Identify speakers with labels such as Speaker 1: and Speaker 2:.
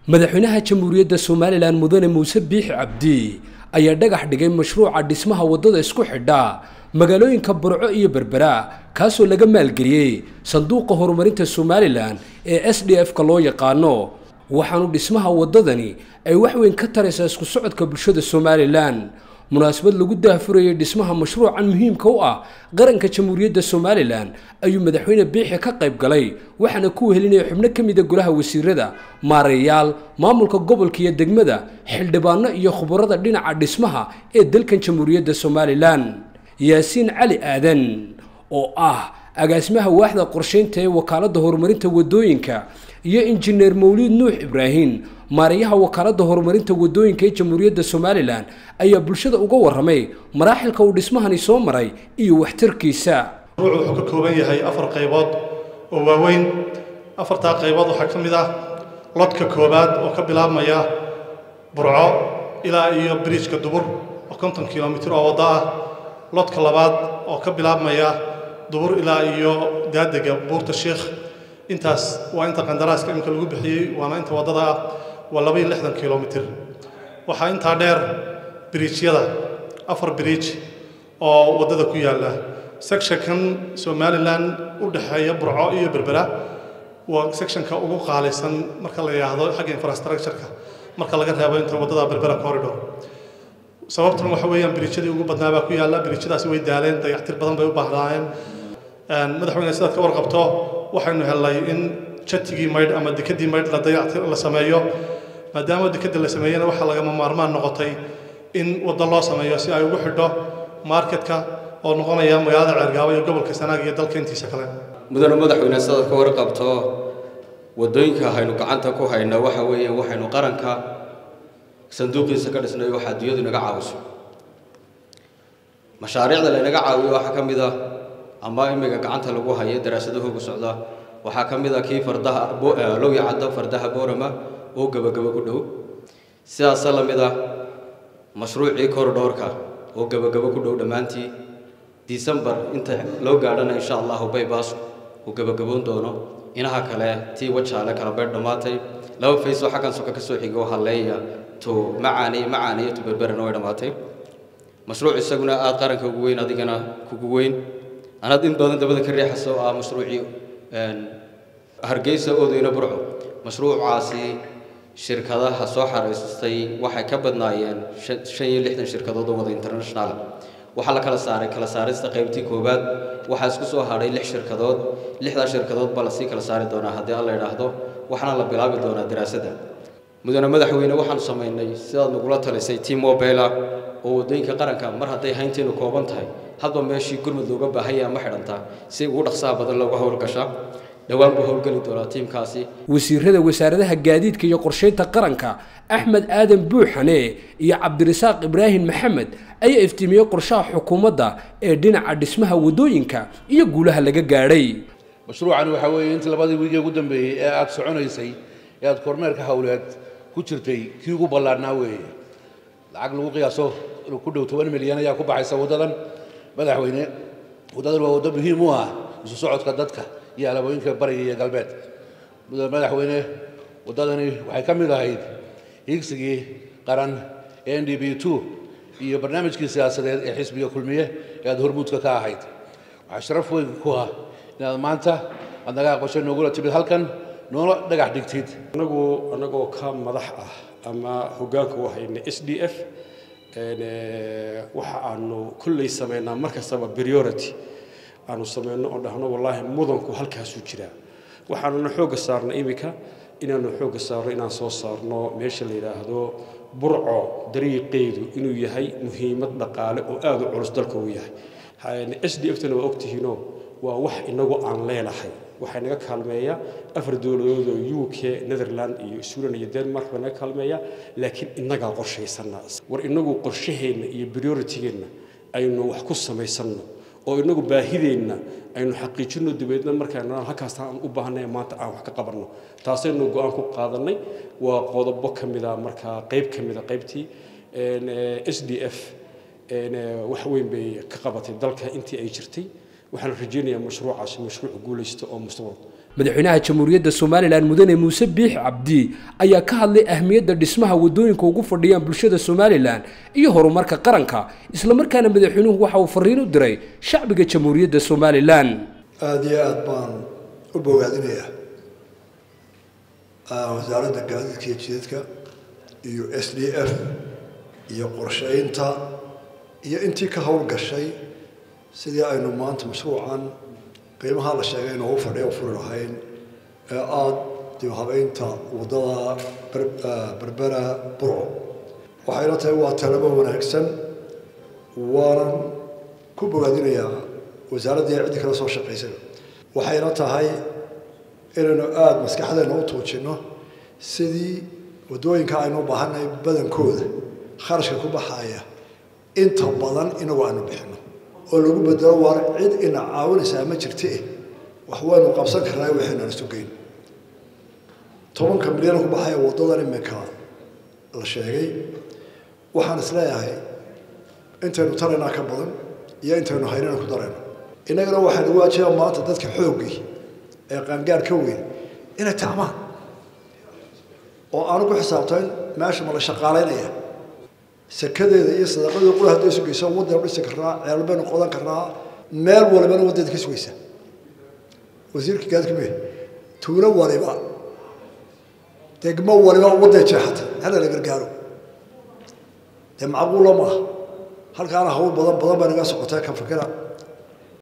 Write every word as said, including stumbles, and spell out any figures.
Speaker 1: madaxweynaha jamhuuriyadda Soomaaliland mudane Muuse Biixi Cabdi ayaa dhagax dhigay mashruuca dhismaha wadada isku xidha magaalooyinka Burco iyo Berbera kaasoo laga maalgeliyay sanduuqa horumarinta Soomaaliland ee S D F ka loo yaqaano waxaanu dhismaha wadadani ay wax weyn ka taraysaa isku socodka bulshada Soomaaliland munaasabad lagu daahfurayay dhismaha mashruucan muhiimka u ah qaranka jamhuuriyadda Soomaaliland ayuu madaxweyne Biixi ka qayb galay waxaana ku helinay xubno kamid ah golaha wasiirada maareeyaal maamulka gobolka iyo degmada xildhibaano iyo khubarada dhinaca dhismaha ee dalkan jamhuuriyadda Soomaaliland Yaasiin Cali Aadan oo ah agaasimaha waaxda qorsheynta ee wakaaladda horumarinta wadooyinka iyo injineer Mawlid Nuux Ibrahim maareeyaha wakaaladda horumarinta wadooyinka ee jamhuuriyadda Soomaaliland ayaa bulshada uga waramay maraaxilka uu dhismahani soo maray iyo waxtarkiisa.
Speaker 2: wuxuu ka kooban yahay afar qaybood oo waaweyn afarta qaybood waxa kamid ah lodka koobaad oo ka bilaabmaya Burco ilaa iyo bridge-ka Dubur oo konton kiiloomitir oo wada ah lodka labaad oo ka bilaabmaya Dubur ilaa iyo daadega Buurta Sheekh intaas waa inta qandaraaska imka lagu bixiyay waana inta wadada ah waa laba iyo lixdan kiiloomitir waxa inta dheer bridge-yada afar bridge oo wadada ku yaala section-kan Soomaaliland u dhaxeeya Burco iyo Berbera waa section-ka ugu qaalisan marka la yiraahdo xagga infrastructure-ka marka laga reebo inta wadada Berbera corridor sababtuna waxa weeyaan bridge-yada ugu badnaa ku yaala bridge-yadaas way daaleen dayactir badan bay u baahdaan aan madaxweynaha sidaad ka warqabto waxaanu helay in chatigii mayd ama dekadii mayd la dayactir la sameeyo maadaama dekada la sameeyana waxa laga maarmaan noqotay in wada loo sameeyo si ay ugu xidho marketka oo noqonaya magaalada Ceergaabo iyo gobolka Sanaag iyo dalka intiisa kale
Speaker 3: mudane madaxweynaha sidaad ka warqabto wadooyinka haynu gacanta ku hayna waxa weeyaan waxaynu qaranka sanduuqiisa ka dhisnay waxa adduunyadu naga caawiso mashaariicda la naga caawiyo waxa kamid ah ama imiga gacanta lagu hayo daraasadahooda socda waxa kamid ah kii fardaha loo yacado fardaha boorama oo gabagaba ku dhow sidaas la mid ah mashruucii koridorka oo gabagaba ku dhow dhamaantii December inta loo gaadhana insha Allah bypass oo gabagaboon doono inaha kale tii wajaale kala beer dhamaatay laba face waxa kan soo ka soo xigo haleeya to macaani macaani to berberna way dhamaatay mashruuc isaguna aad qaranka ugu weyn adigana kugu weyn أنا دين بدن تبدأ كريحة سواء مشروعي هرجيسة أو دينا برعو مشروع عاصي شركة ذا حصوحة رئيسي واحد كبدنا يعني شيء اللي إحنا شركة ضد وضع إنترناشنال وحلا كلا سعر كلا سعر استقيمتي كوباد وحاسكسوا هاري لح شركة ضد لحدا شركة ضد بلاسي كلا سعر دونا هدي الله يرحمه وحنا الله بلعب دونا دراسة ده مدن مدحوينا وحنا صمينا سياد نقولات لسي تيم موبيلا ودين كقرن كم مرة هدي هينتين وكوبان تاي هذا ماشي كل مدلوقة بهاي محرنتا سي ورق صعب بدل لو هول كشا دوام بهول قلي دولا تيم كاسي
Speaker 1: وزير هذا وزارة الجديد كي يقرشين تقرنك أحمد آدم بوحني يا عبد الرزاق إبراهيم محمد أي افتمي يقرشا حكومة دا دين عد اسمها ودوينك يقولها لجا جاري
Speaker 4: مشروعا وحوي أنت لبادي ويجي قدام به أكسعون يسي يا كورنر كهولات كترتي كيوجو بلارناوي العقل وقياسه كله ثمانية مليون يا كوب عيسى ودلن madaxweyne wadada waa wada muhiim u ah isu socodka dadka iyo alaabooyinka bariga iyo galbeed madaxweyne wadadani waxay kamid ahayd higsigii qaran N D B two iyo barnaamijkii siyaasadeed ee xisbiga kulmiye ee hormuudka ka ahayd waxa sharaf weyn ku ah inaad maanta anaga aqoonshay noogu timid halkan noola dhagax dhigtid
Speaker 5: anagu anagoo ka madax ah ama hoggaanka waxayna S D F waxa aanu kullay sameynaa markastaba priority aanu sameyno oo dhahno wallahi mudanku halkaas u jira waxaanu xooga saarnaa imika inaanu xooga saarno inaan soo saarno meesha la yiraahdo Burco dariiqeedu inuu yahay muhiimad dhaqaale oo aad u culus dalka u yahay S D F-tana waa ogtihiino waa wax inagu aan leenahay waxay naga kaalmeeyaa afar dawladood oo U K Netherlands iyo Sweden iyo Denmark bana kaalmeeya laakiin inaga qorsheysana war inagu qorshaheena iyo priority-geena aynu wax ku sameysano oo inagu baahideena aynu xaqiijino dibeedna markaana halkaas aan u baahnay maanta aan wax ka qabanno taasaynu go'aan ku qaadanay waa qodobo kamid ah marka qayb kamid ah qaybtii S D F wax weyn bay ka qabatay dalka intii ay jirtay waxaan rajeynayaa mashruucaas mashruuc guuleysto oo mustaqbal
Speaker 1: madaxweynaha jamhuuriyadda somalilan mudane muuse biixi cabdi ayaa ka hadlay ahmiyadda dhismaha waddooyinka ugu fadhiyaan bulshada somalilan iyo horumarka qaranka isla markaana madaxweynuhu waxa uu fariin u diray shacbiga jamhuuriyadda somalilan
Speaker 6: aad iyo aad baan u bogaadinayaa wasaaradda gaadiidka iyo jidadka iyo s d f iyo qorsheynta iyo intii ka howlgashay sidii aynu maanta mashruucan qiimaha la sheegay inuu fadhiyo furi lahayn ee aad dib habeynta wadada berbera burco waxayna tahay waa talabo wanaagsan waanan ku bogaadinayaa wasaaradda ciddi kala soo shaqaysay waxayna tahay inaynu aada maskaxdeena u tuujinno sidii waddooyinka aynu u baahannahay badankooda kharashka ku baxaya inta badan inagu aanu bixino oo lagu bedelo waar cid ina caawinaysaa ma jirte wax waynu qabsan karnaa waxaynan isu geyn tobanka milyan ku baxaya waddadan imika la sheegay waxaan isleeyahay intaynu taraynaa ka badan iyo intaynu haynana ku darayno innagana waxaynu waajibaa maanta dadka xooggii ee qaangaar ka weyn inay tacmaan oo aanu ku xisaabtayn meesha ma la shaqaalaynaya sakadeeda iyo sadaqadeeda qura hadday sugayso waddan dhisi karnaa ceel baynu qodan karnaa meel walibana waddeeda ka sugaysa wasiirka gaadidka mee tuulo waliba degmo waliba wadday jeexata hala la gargaaro dee macquula maaha halkaana hawl badan badan baa naga socotay ka fikira